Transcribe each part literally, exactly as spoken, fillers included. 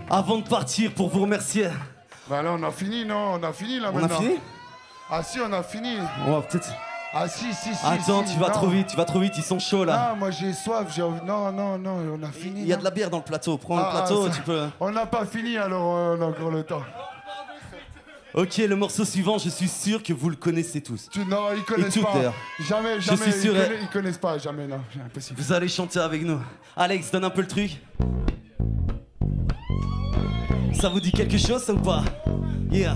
Avant de partir, pour vous remercier. Bah là, on a fini, non? On a fini, là, On maintenant. a fini? Ah si, on a fini. On va peut-être... Ah si, si, si. Attends, si, tu vas non. trop vite, tu vas trop vite, ils sont chauds là. Non, moi j'ai soif, j'ai envie... Non, non, non, on a fini. Il y a non de la bière dans le plateau, prends Ah, le plateau, ah, ça- tu peux... On n'a pas fini, alors euh, on a encore le temps. Ok, le morceau suivant, je suis sûr que vous le connaissez tous. Tu, non, ils connaissent toutes, pas. d'ailleurs. Jamais, Je jamais. suis sûr, ils, eh. conna- ils connaissent pas, jamais, non. C'est impossible. Vous allez chanter avec nous. Alex, donne un peu le truc. Ça vous dit quelque chose, ça ou pas? Yeah.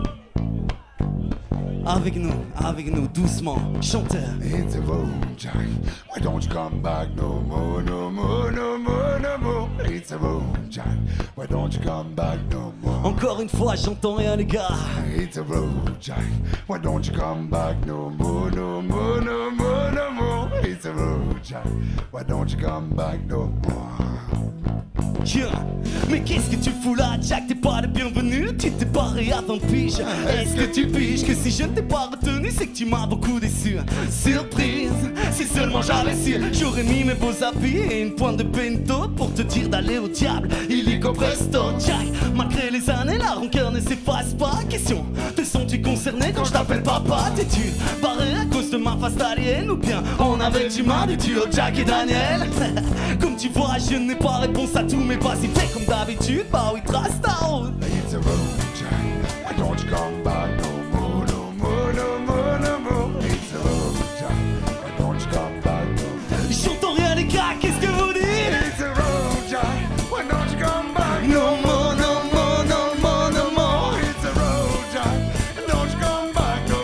Avec nous, avec nous, doucement, chanteur. It's a road, Jack. Why don't you come back no more, no more, no more, no more? It's a road, Jack. Why don't you come back no more? Encore une fois, j'entends rien les gars. It's a road, Jack. Why don't you come back no more, no more, no more, no more? It's a road, Jack. Why don't you come back no more? Yeah. Mais qu'est-ce que tu fous là, Jack? T'es pas le bienvenu, tu t'es barré avant pige. Est-ce que tu piges que si je ne t'ai pas retenu, c'est que tu m'as beaucoup déçu? Surprise, si seulement j'avais su, j'aurais mis mes beaux habits et une pointe de bento pour te dire d'aller au diable. Illico presto, Jack. Malgré les années, la rancœur ne s'efface pas. Question, te sens-tu concerné quand je t'appelle papa? T'es-tu barré à cause de ma face d'alien ou bien on avait du mal du duo Jack et Daniel? Comme tu vois, je n'ai pas réponse à tout, mais vas-y, fais comme d'habitude, bah oui, trace ta route. It's a road, Jack. Why don't you come back no more, no more, no more, no more? It's a road, Jack. Why don't you come back no more? J'entends rien les gars, qu'est-ce que vous dites? It's a road, Jack. Why don't you come back No more, no more, no more, no more. It's a road, Jack. Why don't you come back no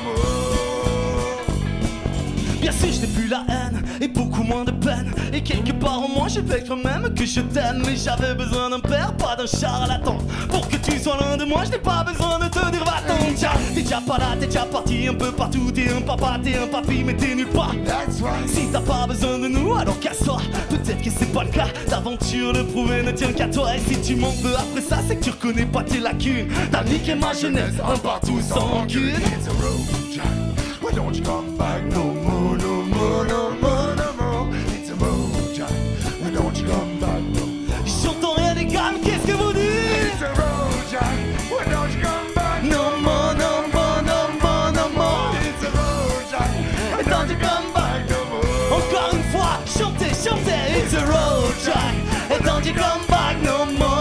more? Bien sûr, je n'ai plus la haine et beaucoup moins de peine. Et quelque part en moi, je vais quand même que je t'aime. Mais j'avais besoin d'un père, pas d'un charlatan. Pour que tu sois loin de moi, je n'ai pas besoin de te dire va-t'en. Tiens, t'es déjà pas là, t'es déjà parti un peu partout. T'es un papa, t'es un papy, mais t'es nulle part. That's right. Si t'as pas besoin de nous, alors casse-toi. Peut-être que c'est pas le cas. L'aventure, le prouver ne tient qu'à toi. Et si tu m'en veux après ça, c'est que tu reconnais pas tes lacunes. T'as niqué ma jeunesse, un partout sans rancune. It's a road, Jack. Why don't you come back no more, no more, no more, no more? It's a road, Jack. Why don't you come back no more? J'entends rien les gars, mais qu'est-ce que vous dites? It's a road, Jack. Why don't you come back No more, no more, no more, no more. It's a road, Jack. Why don't you come back no more? Encore une fois, chantez, chantez. It's a road, Jack. And don't you come back no more.